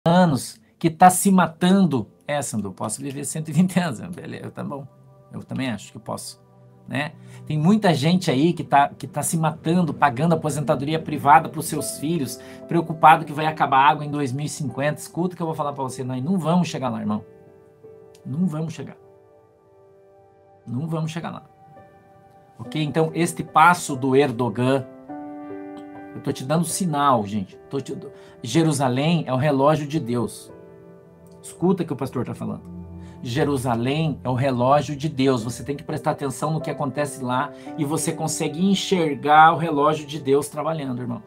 anos, que está se matando. Sandro, eu posso viver 120 anos. Beleza, tá bom. Eu também acho que eu posso. Né? Tem muita gente aí que tá se matando, pagando aposentadoria privada para os seus filhos, preocupado que vai acabar a água em 2050. Escuta o que eu vou falar para você. Nós não vamos chegar lá, irmão. Não vamos chegar. Não vamos chegar lá. Ok? Então, este passo do Erdogan, eu estou te dando sinal, gente. Jerusalém é o relógio de Deus. Escuta o que o pastor está falando. Jerusalém é o relógio de Deus. Você tem que prestar atenção no que acontece lá e você consegue enxergar o relógio de Deus trabalhando, irmão.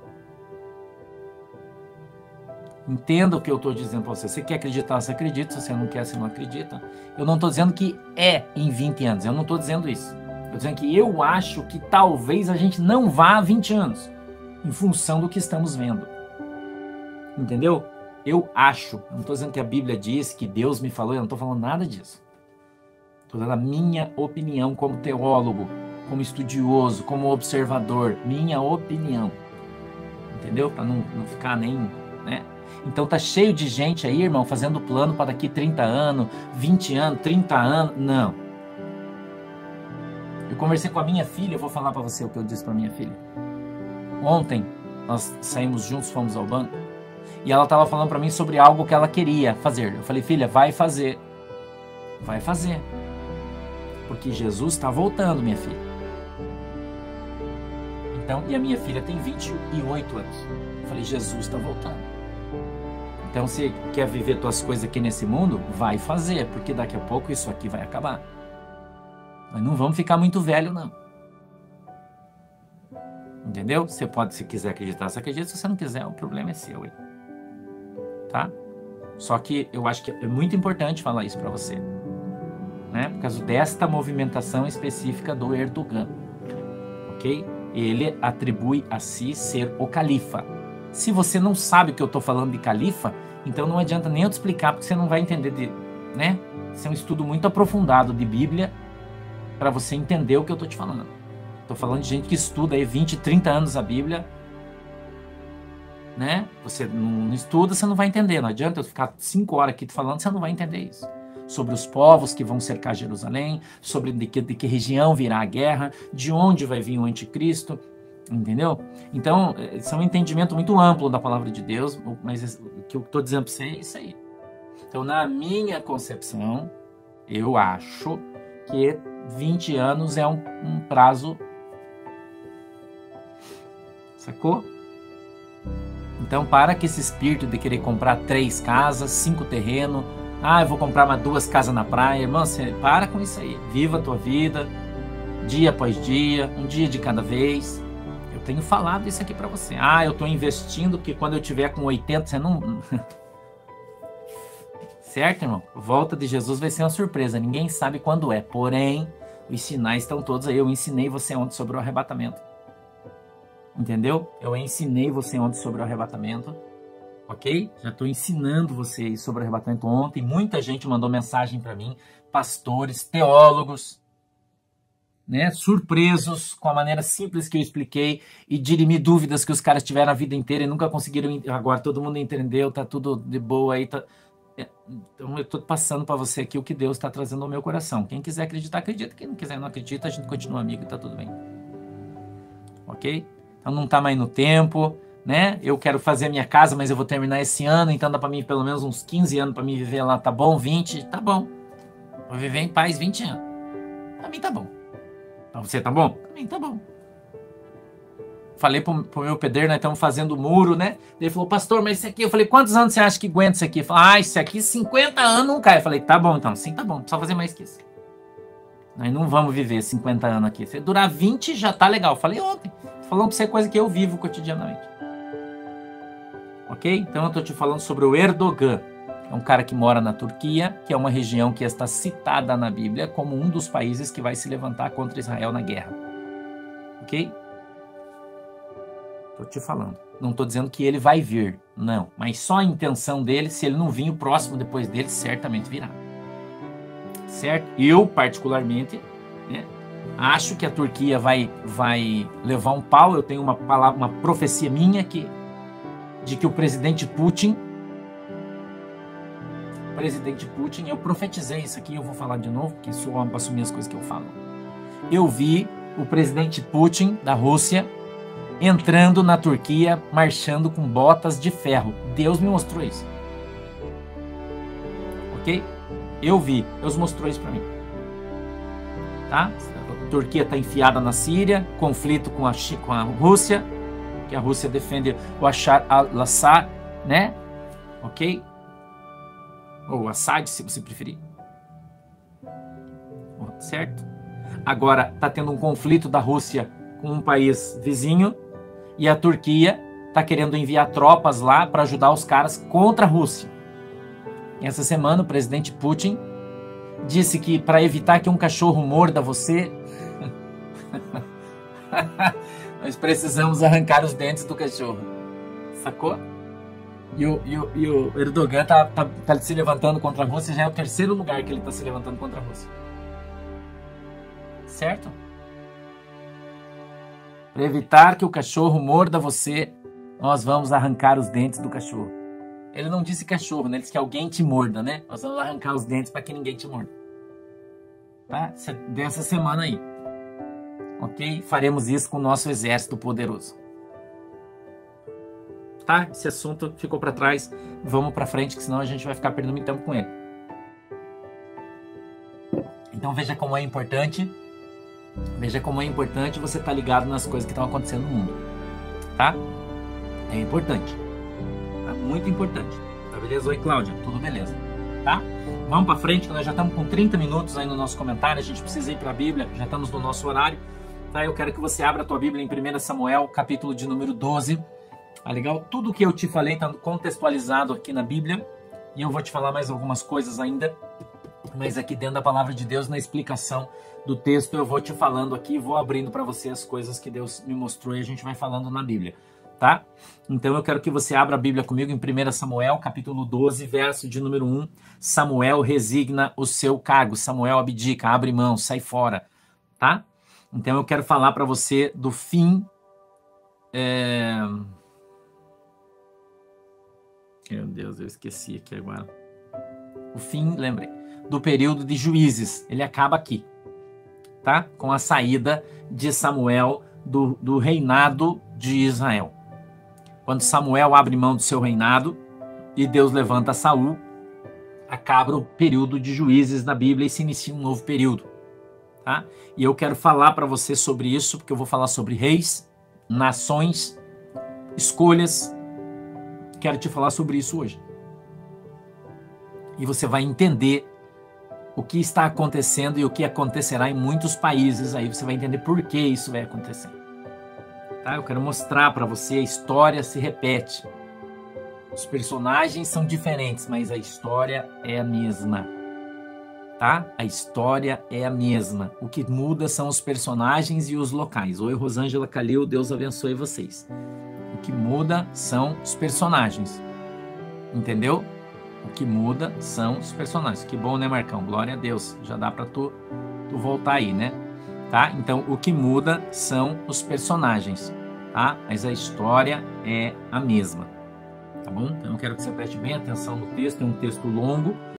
Entenda o que eu estou dizendo para você. Você quer acreditar, você acredita. Se você não quer, você não acredita. Eu não estou dizendo que é em 20 anos. Eu não estou dizendo isso. Eu estou dizendo que eu acho que talvez a gente não vá a 20 anos. Em função do que estamos vendo. Entendeu? Eu acho. Eu não estou dizendo que a Bíblia diz, que Deus me falou. Eu não estou falando nada disso. Estou dando a minha opinião como teólogo, como estudioso, como observador. Minha opinião. Entendeu? Para não ficar nem... né? Então tá cheio de gente aí, irmão, fazendo plano para daqui 30 anos, 20 anos, 30 anos. Não. Eu conversei com a minha filha, eu vou falar para você o que eu disse para minha filha. Ontem, nós saímos juntos, fomos ao banco, e ela estava falando para mim sobre algo que ela queria fazer. Eu falei, filha, vai fazer. Vai fazer. Porque Jesus está voltando, minha filha. Então, e a minha filha tem 28 anos. Eu falei, Jesus está voltando. Então, se quer viver tuas coisas aqui nesse mundo, vai fazer, porque daqui a pouco isso aqui vai acabar. Mas não vamos ficar muito velho, não. Entendeu? Você pode, se quiser acreditar, você acredita. Se você não quiser, o problema é seu. Hein? Tá? Só que eu acho que é muito importante falar isso para você. Né? Por causa desta movimentação específica do Erdogan. Ok? Ele atribui a si ser o califa. Se você não sabe o que eu estou falando de califa, então não adianta nem eu te explicar, porque você não vai entender. Né? Isso é um estudo muito aprofundado de Bíblia para você entender o que eu estou te falando. Estou falando de gente que estuda aí 20, 30 anos a Bíblia. Né? Você não estuda, você não vai entender. Não adianta eu ficar 5 horas aqui te falando, você não vai entender isso. Sobre os povos que vão cercar Jerusalém, sobre de que região virá a guerra, de onde vai vir o anticristo, entendeu? Então, isso é um entendimento muito amplo da palavra de Deus, mas o que eu estou dizendo para você é isso aí. Então, na minha concepção, eu acho que 20 anos é um prazo. Sacou? Então, para que esse espírito de querer comprar 3 casas, 5 terrenos, eu vou comprar mais 2 casas na praia, irmão, você para com isso aí. Viva a tua vida, dia após dia, um dia de cada vez. Eu tenho falado isso aqui para você. Eu estou investindo que quando eu tiver com 80, você não... Certo, irmão? Volta de Jesus vai ser uma surpresa. Ninguém sabe quando é. Porém, os sinais estão todos aí. Eu ensinei você ontem sobre o arrebatamento. Entendeu? Eu ensinei você ontem sobre o arrebatamento. Ok? Já estou ensinando você sobre o arrebatamento ontem. Muita gente mandou mensagem para mim. Pastores, teólogos, né? Surpresos com a maneira simples que eu expliquei e dirimir dúvidas que os caras tiveram a vida inteira e nunca conseguiram. Agora todo mundo entendeu, tá tudo de boa aí. Então eu estou passando para você aqui o que Deus está trazendo ao meu coração. Quem quiser acreditar, acredita. Quem não quiser, não acredita. A gente continua amigo e tá tudo bem. Ok? Então não está mais no tempo, né? Eu quero fazer a minha casa, mas eu vou terminar esse ano, então dá para mim pelo menos uns 15 anos para mim viver lá, tá bom? 20, tá bom. Vou viver em paz 20 anos. Para mim tá bom. Para você tá bom? Para mim tá bom. Falei pro meu pedreiro, nós estamos fazendo muro, né? Ele falou, pastor, mas isso aqui... Eu falei, quantos anos você acha que aguenta isso aqui? Ele falou, isso aqui 50 anos não cai. Eu falei, tá bom então, sim, tá bom, precisa fazer mais que isso. Nós não vamos viver 50 anos aqui. Se durar 20, já tá legal. Eu falei ontem. Falando pra você coisa que eu vivo cotidianamente. Ok? Então eu tô te falando sobre o Erdogan. É um cara que mora na Turquia, que é uma região que está citada na Bíblia como um dos países que vai se levantar contra Israel na guerra. Ok? Tô te falando. Não tô dizendo que ele vai vir. Não. Mas só a intenção dele, se ele não vir, o próximo depois dele certamente virá. Certo? Eu, particularmente, né, acho que a Turquia vai levar um pau. Eu tenho uma profecia minha de que o presidente Putin presidente Putin, eu profetizei isso aqui, eu vou falar de novo, porque sou homem para assumir as coisas que eu falo. Eu vi o presidente Putin da Rússia entrando na Turquia, marchando com botas de ferro. Deus me mostrou isso. Ok? Eu vi. Deus mostrou isso para mim. Tá? A Turquia está enfiada na Síria, conflito com a Rússia, que a Rússia defende o Bashar al-Assad, né? Ok? Ou Assad, se você preferir. Certo? Agora está tendo um conflito da Rússia com um país vizinho e a Turquia está querendo enviar tropas lá para ajudar os caras contra a Rússia. Essa semana o presidente Putin disse que para evitar que um cachorro morda você, nós precisamos arrancar os dentes do cachorro. Sacou? E o Erdogan tá se levantando contra a Rússia, já é o terceiro lugar que ele está se levantando contra a Rússia. Certo? Para evitar que o cachorro morda você, nós vamos arrancar os dentes do cachorro. Ele não disse cachorro, né? Ele disse que alguém te morda, né? Nós vamos arrancar os dentes para que ninguém te morda. Tá? Dessa semana aí. Ok? Faremos isso com o nosso exército poderoso. Tá? Esse assunto ficou para trás. Vamos para frente, que senão a gente vai ficar perdendo muito tempo com ele. Então veja como é importante. Veja como é importante você estar ligado nas coisas que estão acontecendo no mundo. Tá? É importante. Tá? Muito importante. Tá beleza? Oi, Cláudia. Tudo beleza? Tá? Vamos para frente, que nós já estamos com 30 minutos aí no nosso comentário. A gente precisa ir para a Bíblia. Já estamos no nosso horário. Tá? Eu quero que você abra a tua Bíblia em 1 Samuel, capítulo de número 12. Tá legal? Tudo que eu te falei está contextualizado aqui na Bíblia. E eu vou te falar mais algumas coisas ainda. Mas aqui dentro da palavra de Deus, na explicação do texto, eu vou te falando aqui, vou abrindo para você as coisas que Deus me mostrou e a gente vai falando na Bíblia, tá? Então eu quero que você abra a Bíblia comigo em 1 Samuel, capítulo 12, verso de número 1. Samuel resigna o seu cargo, Samuel abdica, abre mão, sai fora, tá? Então eu quero falar para você do fim... Meu Deus, eu esqueci aqui agora. O fim, lembrei, do período de Juízes, ele acaba aqui, tá? Com a saída de Samuel do reinado de Israel. Quando Samuel abre mão do seu reinado e Deus levanta Saul, acaba o período de Juízes na Bíblia e se inicia um novo período, tá? E eu quero falar para você sobre isso, porque eu vou falar sobre reis, nações, escolhas. Quero te falar sobre isso hoje. E você vai entender o que está acontecendo e o que acontecerá em muitos países. Aí você vai entender por que isso vai acontecer. Tá? Eu quero mostrar para você, a história se repete. Os personagens são diferentes, mas a história é a mesma. Tá? A história é a mesma. O que muda são os personagens e os locais. Oi, Rosângela Calil, Deus abençoe vocês. O que muda são os personagens. Entendeu? O que muda são os personagens. Que bom, né, Marcão? Glória a Deus. Já dá para tu voltar aí, né? Tá? Então, o que muda são os personagens, tá? Mas a história é a mesma, tá bom? Então, eu quero que você preste bem atenção no texto. É um texto longo.